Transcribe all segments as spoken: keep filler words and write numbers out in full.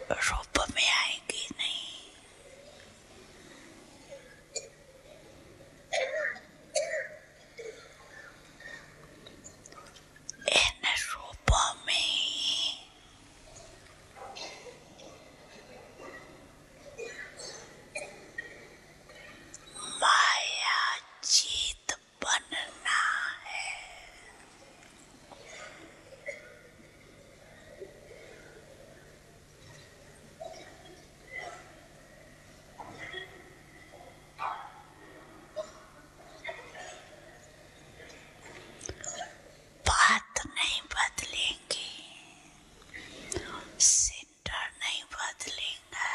रूप में आएंगी नहीं। इन रूपों में माया जीत बनना है। बात नहीं बदलेंगी, सेंटर नहीं बदलेगा,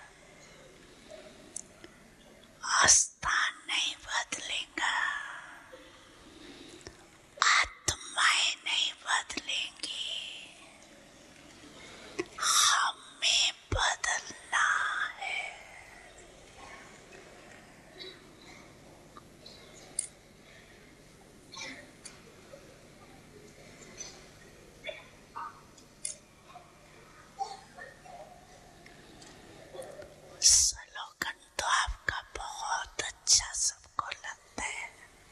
स्थान नहीं बदलेगा, आत्माएं नहीं बदलेंगी। हमें बदलना है। स्लोगन तो आपका बहुत अच्छा सबको लगता है।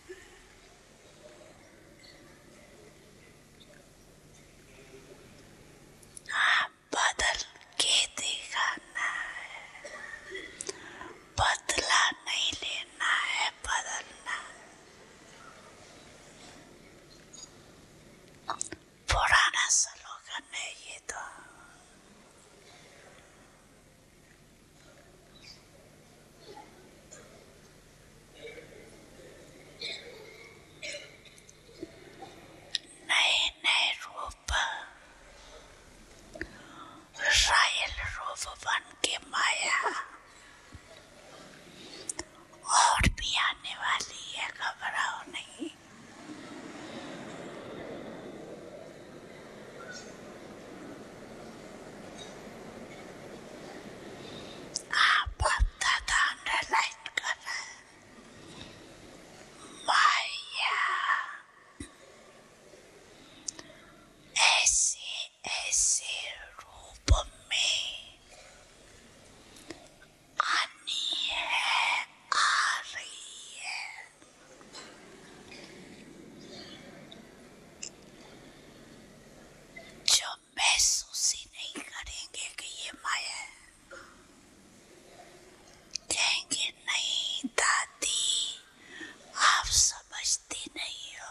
आप बदल के दिखाना है, बदला नहीं लेना है, बदलना। पुराना स्लोगन है ये तो। नए नए रूप, रायल रूप बन के माया और भी आने वाली है, घबराओ नहीं। आप अपना ध्यान रिलाइट कर रहे हैं। माया ऐसे ऐसे रूप में आनी है, आ रही है, जो महसूस ही नहीं करेंगे कि ये माया है। कहेंगे नहीं दादी, आप समझती नहीं हो।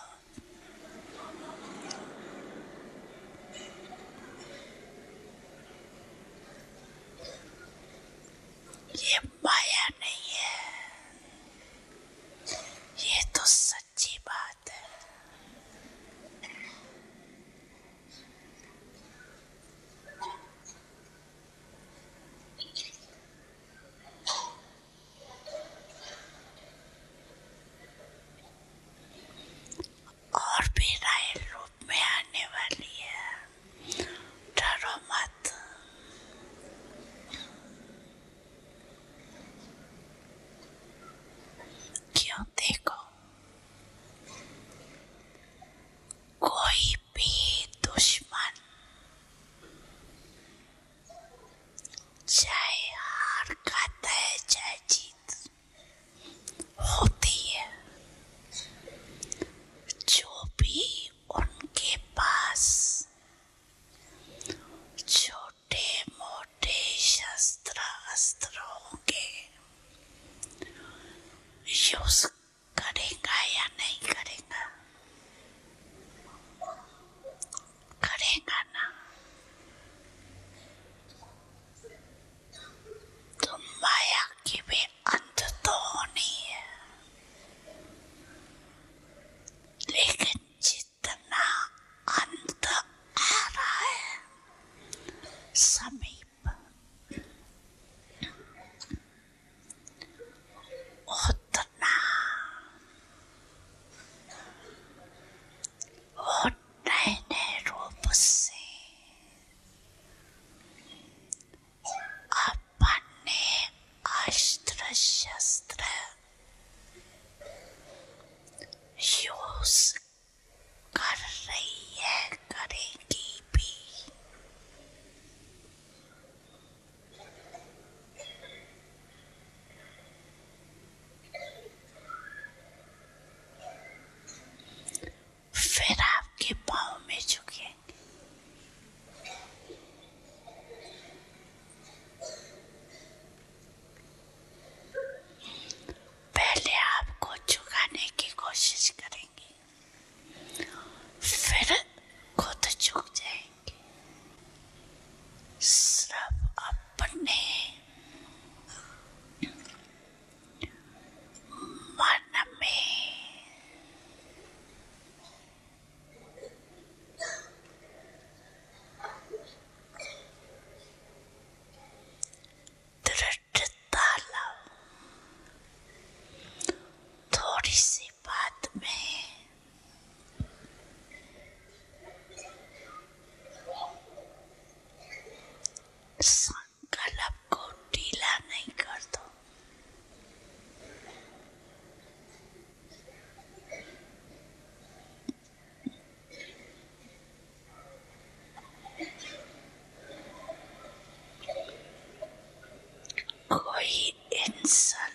ये माया नहीं है, ये तो सच्ची बात है। और भी रायल रूप में आने वाली है, डरो मत। क्यों, देखो, कोई भी दुश्मन चाहे हार खाता है चाहे जीत होती है, जो भी उनके पास छोटे मोटे शस्त्र अस्त्र होंगे, यूज करेगा या नहीं करेगा? करेगा ना। तो माया की भी अंत तो होनी है, लेकिन जितना अंत आ रहा है समीप, उतना वो नए नए रूप से अपने अस्त्र शस्त्र यूज कर रही है, करेगी भी। संकल्प को ढीला नहीं कर दो। कोई इंसान